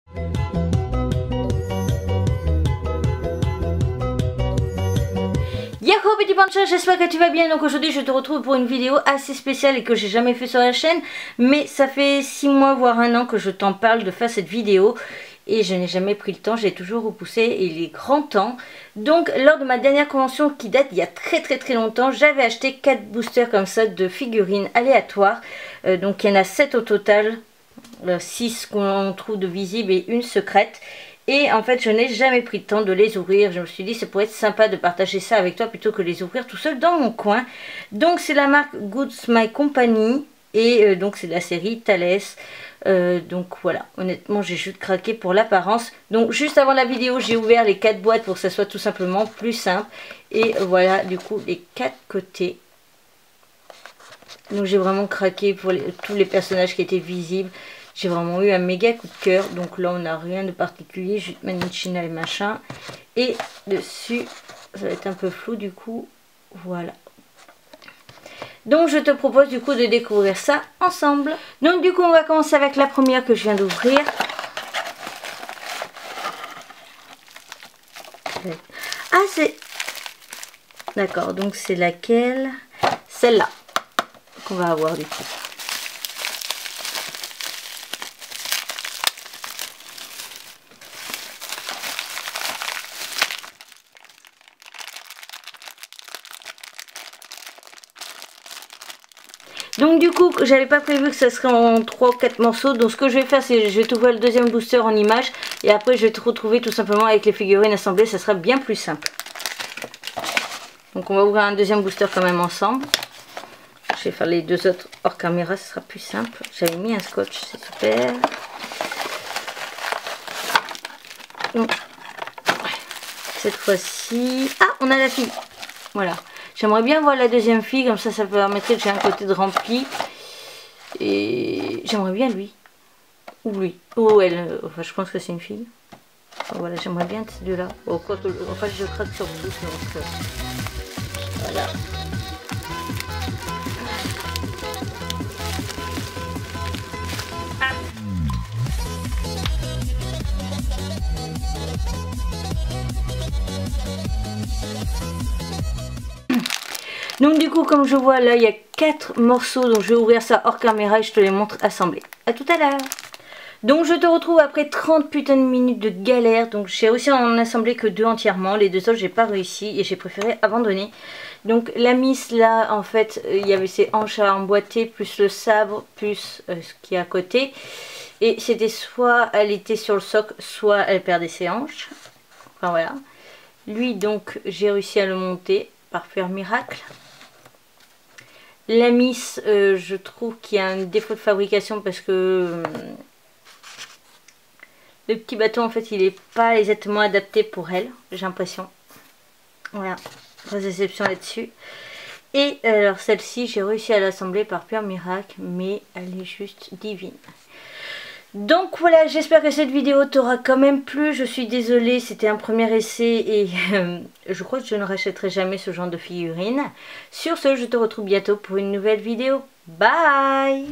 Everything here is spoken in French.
Yahoo petit pancha, j'espère que tu vas bien. Donc aujourd'hui je te retrouve pour une vidéo assez spéciale et que j'ai jamais fait sur la chaîne. Mais ça fait 6 mois voire 1 an que je t'en parle de faire cette vidéo. Et je n'ai jamais pris le temps, j'ai toujours repoussé et il est grand temps. Donc lors de ma dernière convention qui date il y a très longtemps, j'avais acheté 4 boosters comme ça de figurines aléatoires. Donc il y en a 7 au total, 6 qu'on trouve de visibles et une secrète. Et en fait je n'ai jamais pris le temps de les ouvrir. Je me suis dit ça pourrait être sympa de partager ça avec toi plutôt que les ouvrir tout seul dans mon coin. Donc c'est la marque Goods My Company et donc c'est de la série Thales. Donc voilà, honnêtement j'ai juste craqué pour l'apparence. Donc juste avant la vidéo j'ai ouvert les 4 boîtes pour que ça soit tout simplement plus simple. Et voilà du coup les 4 côtés. Donc j'ai vraiment craqué pour tous les personnages qui étaient visibles. J'ai vraiment eu un méga coup de cœur. Donc là on n'a rien de particulier, juste Manichina et machin. Et dessus ça va être un peu flou du coup. Voilà. Donc je te propose du coup de découvrir ça ensemble. Donc du coup on va commencer avec la première que je viens d'ouvrir. Ah c'est... D'accord, donc c'est laquelle? Celle-là qu'on va avoir du coup. Donc du coup j'avais pas prévu que ça serait en 3 ou 4 morceaux. Donc ce que je vais faire c'est je vais t'ouvrir le deuxième booster en image. Et après je vais te retrouver tout simplement avec les figurines assemblées. Ça sera bien plus simple. Donc on va ouvrir un deuxième booster quand même ensemble. Je vais faire les deux autres hors caméra, ce sera plus simple. J'avais mis un scotch, c'est super. Donc cette fois-ci... Ah, on a la fille. Voilà. J'aimerais bien voir la deuxième fille, comme ça permettrait que j'ai un côté de rempli. Et j'aimerais bien lui. Ou lui. Ou elle. Enfin, je pense que c'est une fille. Voilà, j'aimerais bien ces deux-là. En fait, je craque sur tous. Donc, voilà. Donc du coup comme je vois là il y a 4 morceaux, donc je vais ouvrir ça hors caméra et je te les montre assemblés. A tout à l'heure. Donc je te retrouve après 30 putains de minutes de galère. Donc j'ai réussi à en assembler que 2 entièrement, les 2 autres j'ai pas réussi et j'ai préféré abandonner. Donc la miss là en fait il y avait ses hanches à emboîter plus le sabre plus ce qui est à côté. Et c'était soit elle était sur le socle, soit elle perdait ses hanches. Enfin voilà. Lui donc j'ai réussi à le monter par faire miracle. La miss, je trouve qu'il y a un défaut de fabrication parce que le petit bâton en fait il n'est pas exactement adapté pour elle, j'ai l'impression. Voilà, grosse déception là-dessus. Et alors celle-ci j'ai réussi à l'assembler par pur miracle, mais elle est juste divine. Donc voilà, j'espère que cette vidéo t'aura quand même plu. Je suis désolée, c'était un premier essai et je crois que je ne rachèterai jamais ce genre de figurines. Sur ce, je te retrouve bientôt pour une nouvelle vidéo. Bye!